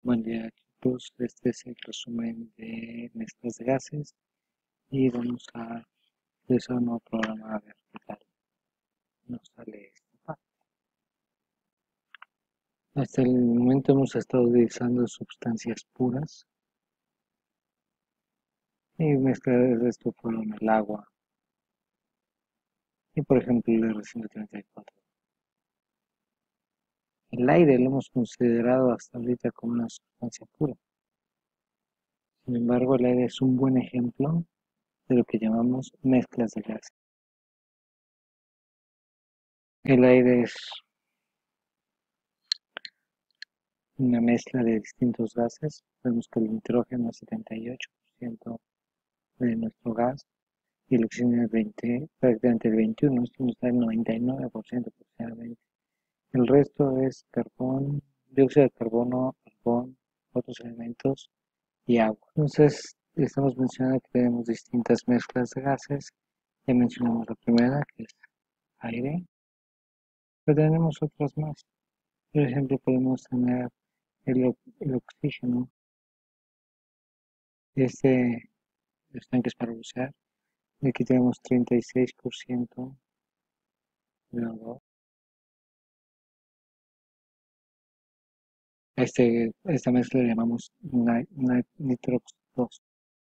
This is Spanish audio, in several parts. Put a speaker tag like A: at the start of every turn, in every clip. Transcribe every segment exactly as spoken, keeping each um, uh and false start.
A: Buen día, chicos. Este es el resumen de mezclas de gases y vamos a realizar un nuevo programa a ver qué tal nos sale esta parte. Hasta el momento hemos estado utilizando sustancias puras y mezclar el resto fueron el agua y, por ejemplo, el R ciento treinta y cuatro. El aire lo hemos considerado hasta ahorita como una sustancia pura. Sin embargo, el aire es un buen ejemplo de lo que llamamos mezclas de gases. El aire es una mezcla de distintos gases. Vemos que el nitrógeno es setenta y ocho por ciento de nuestro gas y el oxígeno es veinte, prácticamente el veintiuno por ciento, esto nos da el noventa y nueve por ciento aproximadamente. El resto es carbón, dióxido de carbono, carbón, otros elementos y agua. Entonces, estamos mencionando que tenemos distintas mezclas de gases. Ya mencionamos la primera, que es aire, pero tenemos otras más. Por ejemplo, podemos tener el, el oxígeno. Este los tanques para bucear. Y aquí tenemos treinta y seis por ciento de O dos. Este, esta mezcla le llamamos nitrox dos.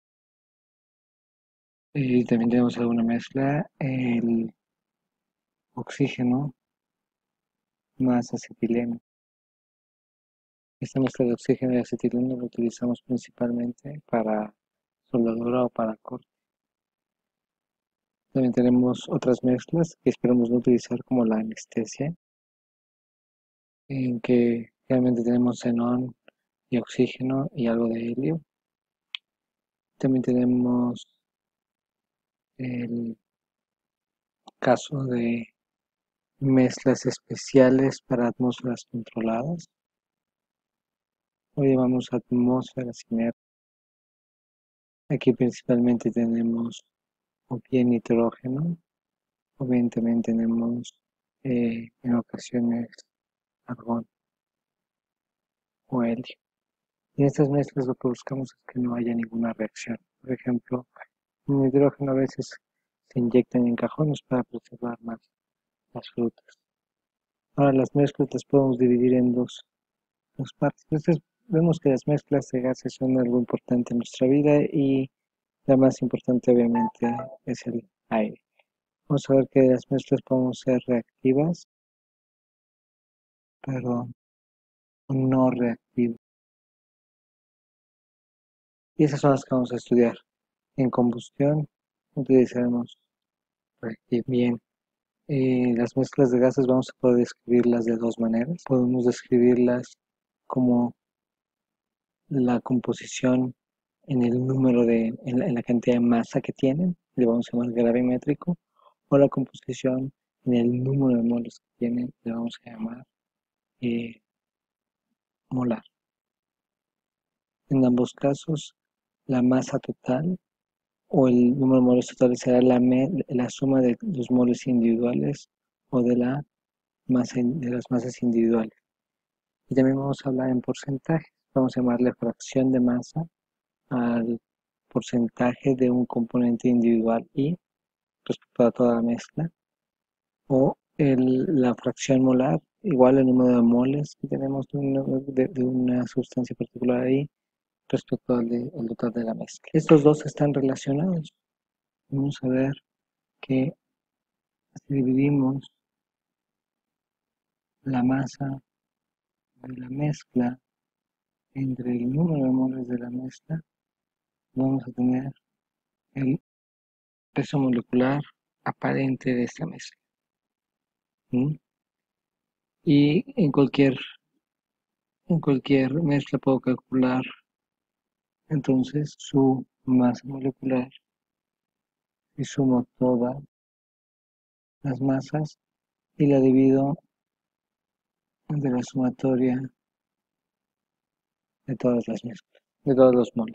A: Y también tenemos alguna mezcla, el oxígeno más acetileno. Esta mezcla de oxígeno y acetileno lo utilizamos principalmente para soldadura o para corte. También tenemos otras mezclas que esperamos no utilizar, como la anestesia, en que realmente tenemos xenón y oxígeno y algo de helio. También tenemos el caso de mezclas especiales para atmósferas controladas. Lo llamamos atmósferas inertes. Aquí principalmente tenemos o bien nitrógeno, o bien también tenemos eh, en ocasiones argón o helio. Y en estas mezclas lo que buscamos es que no haya ninguna reacción. Por ejemplo, el nitrógeno a veces se inyectan en cajones para preservar más las frutas. Ahora, las mezclas las podemos dividir en dos, dos partes. Entonces, vemos que las mezclas de gases son algo importante en nuestra vida y la más importante obviamente es el aire. Vamos a ver que las mezclas podemos ser reactivas, pero no reactivas. Y esas son las que vamos a estudiar. En combustión utilizaremos reactivo. Bien, eh, las mezclas de gases vamos a poder describirlas de dos maneras. Podemos describirlas como la composición en el número de, en la, en la cantidad de masa que tienen, le vamos a llamar gravimétrico, o la composición en el número de moles que tienen, le vamos a llamar eh, molar. En ambos casos, la masa total o el número de moles totales será la, la suma de los moles individuales o de, la masa, de las masas individuales. Y también vamos a hablar en porcentajes. Vamos a llamarle fracción de masa al porcentaje de un componente individual Y respecto a toda la mezcla, o el, la fracción molar igual al número de moles que tenemos de una, de, de una sustancia particular ahí respecto al, de, al total de la mezcla. Estos dos están relacionados. Vamos a ver que si dividimos la masa de la mezcla entre el número de moles de la mezcla, vamos a tener el peso molecular aparente de esta mezcla. ¿Mm? Y en cualquier, en cualquier mezcla puedo calcular entonces su masa molecular y sumo todas las masas y la divido entre la sumatoria de todas las mezclas, de todos los moles.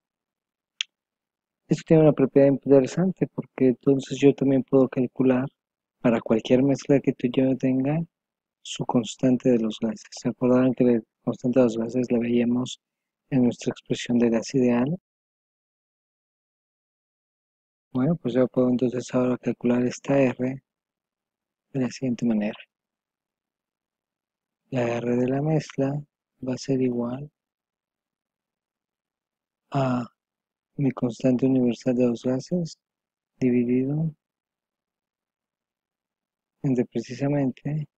A: Esto tiene una propiedad interesante porque entonces yo también puedo calcular para cualquier mezcla que tú y yo tenga su constante de los gases. ¿Se acordaron que la constante de los gases la veíamos en nuestra expresión de gas ideal? Bueno, pues yo puedo entonces ahora calcular esta R de la siguiente manera. La R de la mezcla va a ser igual a mi constante universal de los gases dividido entre precisamente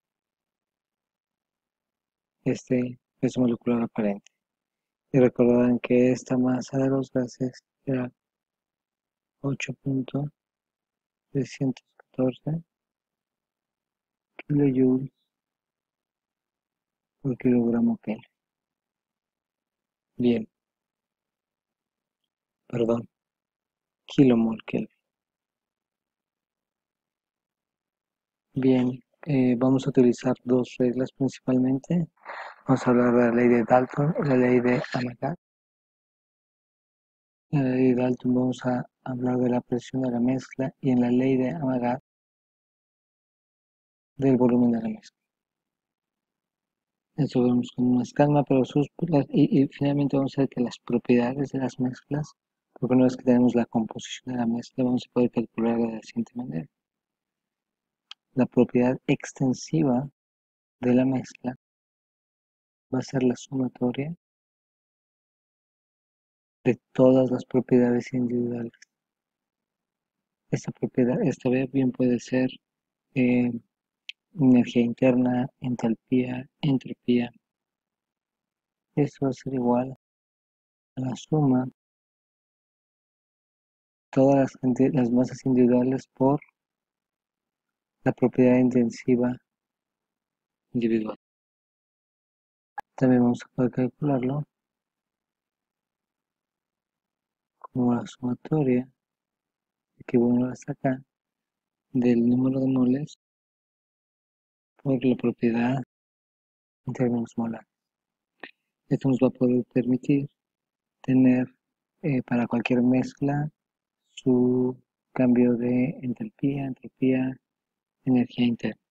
A: este peso molecular aparente. Y recordarán que esta masa de los gases era ocho punto trescientos catorce kilojoules por kilogramo Kelvin. Bien, perdón, kilomol Kelvin. Bien, eh, vamos a utilizar dos reglas principalmente. Vamos a hablar de la ley de Dalton y la ley de Amagat. En la ley de Dalton vamos a hablar de la presión de la mezcla y en la ley de Amagat del volumen de la mezcla. Esto lo vemos con más calma, pero sus, y, y finalmente vamos a ver que las propiedades de las mezclas, porque una vez que tenemos la composición de la mezcla, vamos a poder calcular de la siguiente manera. La propiedad extensiva de la mezcla va a ser la sumatoria de todas las propiedades individuales. Esta propiedad, esta vez bien puede ser eh, energía interna, entalpía, entropía. Esto va a ser igual a la suma de todas las, las masas individuales por la propiedad intensiva individual. También vamos a poder calcularlo como la sumatoria, que bueno hasta acá, del número de moles por la propiedad en términos molares. Esto nos va a poder permitir tener eh, para cualquier mezcla su cambio de entalpía, entropía, energía interna.